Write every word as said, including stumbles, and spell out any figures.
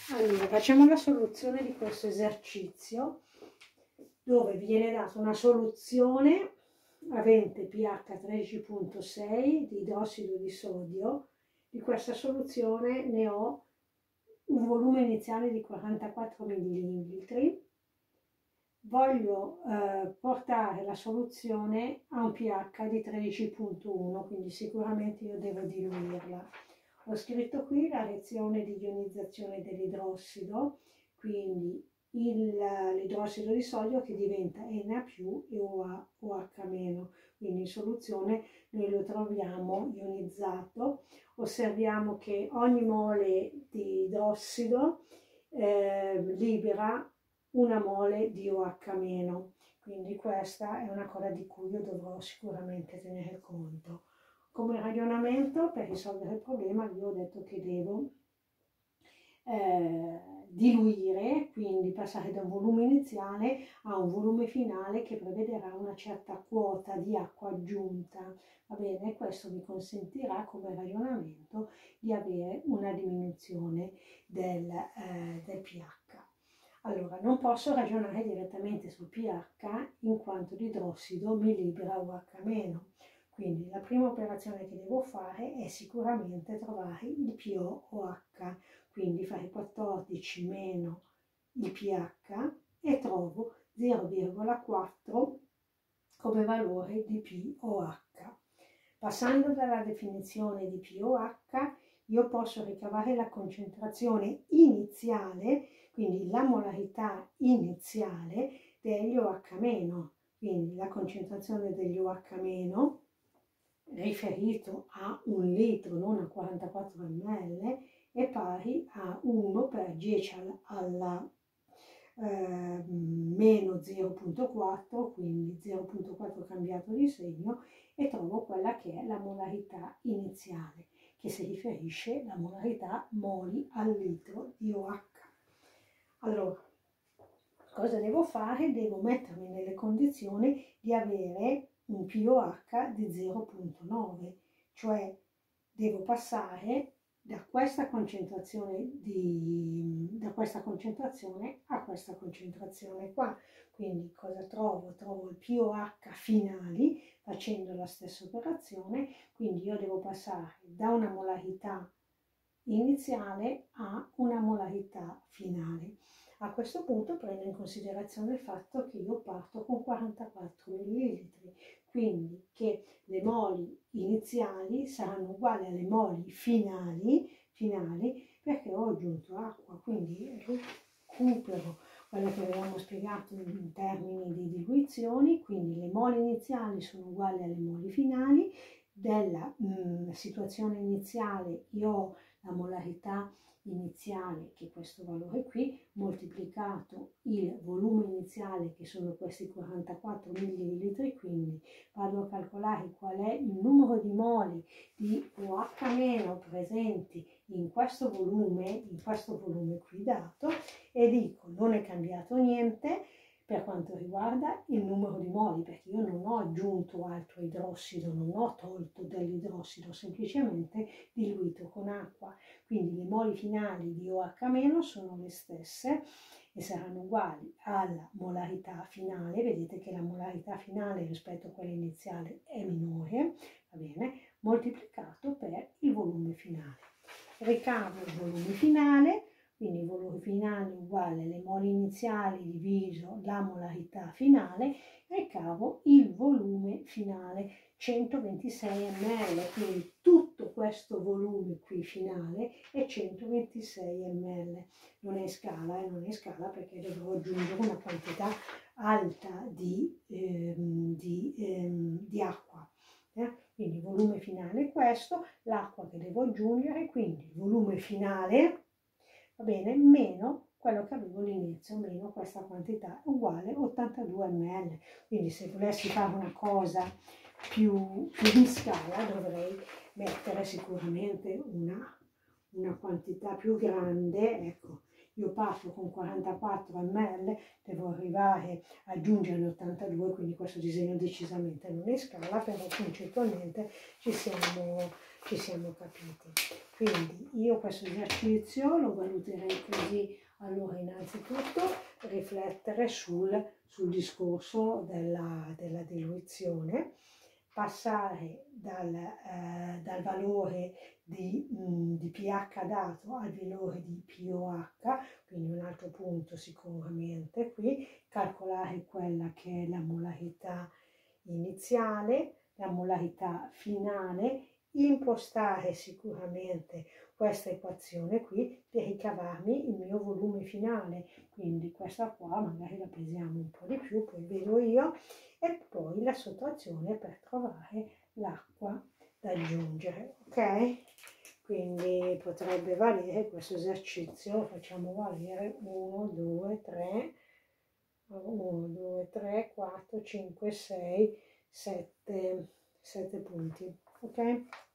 Allora, facciamo la soluzione di questo esercizio dove viene data una soluzione avente pH tredici virgola sei di idrossido di sodio. Di questa soluzione ne ho un volume iniziale di quarantaquattro millilitri. Voglio eh, portare la soluzione a un pH di tredici virgola uno, quindi sicuramente io devo diluirla. Ho scritto qui la reazione di ionizzazione dell'idrossido, quindi l'idrossido di sodio che diventa Na più e OH-, quindi in soluzione noi lo troviamo ionizzato. Osserviamo che ogni mole di idrossido eh, libera una mole di OH-, quindi questa è una cosa di cui io dovrò sicuramente tenere conto. Come ragionamento, per risolvere il problema, io ho detto che devo eh, diluire, quindi passare da un volume iniziale a un volume finale che prevederà una certa quota di acqua aggiunta. Va bene, questo mi consentirà come ragionamento di avere una diminuzione del, eh, del pH. Allora, non posso ragionare direttamente sul pH in quanto l'idrossido mi libera OH-. Quindi la prima operazione che devo fare è sicuramente trovare il pOH, quindi fare quattordici meno il pH e trovo zero virgola quattro come valore di pOH. Passando dalla definizione di pOH, io posso ricavare la concentrazione iniziale, quindi la molarità iniziale degli OH-, quindi la concentrazione degli OH- riferito a un litro, non a quarantaquattro millilitri, è pari a uno per dieci alla eh, meno zero virgola quattro, quindi zero virgola quattro cambiato di segno, e trovo quella che è la molarità iniziale, che si riferisce alla molarità moli al litro di OH. Allora, cosa devo fare? Devo mettermi nelle condizioni di avere un pOH di zero virgola nove, cioè devo passare da questa concentrazione, di, da questa concentrazione a questa concentrazione qua. Quindi cosa trovo? Trovo il pOH finali facendo la stessa operazione, quindi io devo passare da una molarità iniziale a una molarità finale. A questo punto prendo in considerazione il fatto che io parto con quarantaquattro millilitri, quindi che le moli iniziali saranno uguali alle moli finali, finali perché ho aggiunto acqua, quindi recupero quello che avevamo spiegato in termini di diluizioni, quindi le moli iniziali sono uguali alle moli finali. Della mh, situazione iniziale io ho la molarità iniziale, che è questo valore qui, moltiplicato il volume iniziale, che sono questi quarantaquattro millilitri, quindi vado a calcolare qual è il numero di moli di OH- presenti in questo volume, in questo volume qui dato, e dico non è cambiato niente per quanto riguarda il numero di moli, perché io non ho aggiunto altro idrossido, non ho tolto dell'idrossido, semplicemente diluito con acqua. Quindi le moli finali di OH- sono le stesse e saranno uguali alla molarità finale. Vedete che la molarità finale rispetto a quella iniziale è minore, va bene, moltiplicato per il volume finale. Ricavo il volume finale, quindi il volume finale uguale alle moli iniziali diviso la molarità finale, ricavo il volume finale, centoventisei millilitri, quindi tutto questo volume qui finale è centoventisei millilitri. Non è in scala, eh, non è in scala perché dovrò aggiungere una quantità alta di, ehm, di, ehm, di acqua. Eh? Quindi il volume finale è questo, l'acqua che devo aggiungere, quindi il volume finale, va bene, meno quello che avevo all'inizio, meno questa quantità, uguale ottantadue millilitri. Quindi se volessi fare una cosa più, più in scala dovrei mettere sicuramente una, una quantità più grande. Ecco, io parto con quarantaquattro millilitri, devo arrivare a aggiungere ottantadue, quindi questo disegno decisamente non è in scala, però concettualmente ci siamo, ci siamo capiti. Quindi io questo esercizio lo valuterei così. Allora, innanzitutto riflettere sul, sul discorso della, della diluizione, passare dal, eh, dal valore di, mh, di pH dato al valore di pOH, quindi un altro punto sicuramente qui, calcolare quella che è la molarità iniziale, la molarità finale, impostare sicuramente questa equazione qui per ricavarmi il mio volume finale, quindi questa qua magari la pesiamo un po' di più, poi vedo io, e poi la sottrazione per trovare l'acqua da aggiungere, ok? Quindi potrebbe valere questo esercizio, facciamo valere uno, due, tre, uno, due, tre, quattro, cinque, sei, sette, sette punti, ok?